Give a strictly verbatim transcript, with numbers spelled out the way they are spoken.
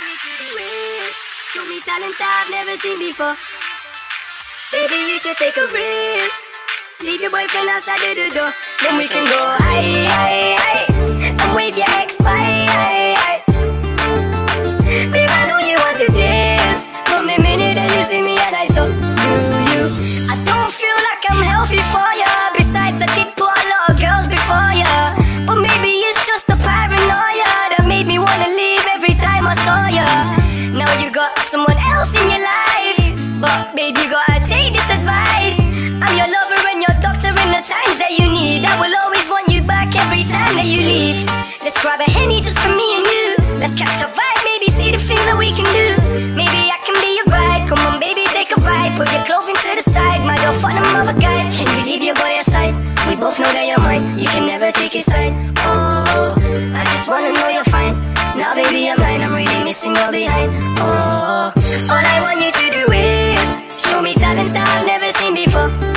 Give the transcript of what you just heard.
me to the waist. Show me talents that I've never seen before. Baby, you should take a risk. Leave your boyfriend outside of the door. Then we can go high, high, high, and wave your ex bye, high, high. Babe, I know you want to dance from the minute that you see me and I saw you. I don't feel like I'm healthy for ya. Besides, I did put a lot of girls before ya. But maybe it's just the paranoia that made me wanna leave every time I saw ya. Now you got someone else in your life, but babe, you gotta take this advice. I'm your lover and your doctor in the times that you need. I will always want you back every time that you leave. Let's grab a Henny just for me and you. Let's catch a vibe, maybe see the things that we can do. Maybe I can be your bride. Come on baby, take a ride. Put your clothing to the side. My girl for them other guys. Can you leave your boy aside? We both know that you're mine. You can never take his side. Oh, I just wanna know you're fine. Now baby I'm mine, I'm really missing you behind. Oh, all I want you to do is show me talents that I've never seen before.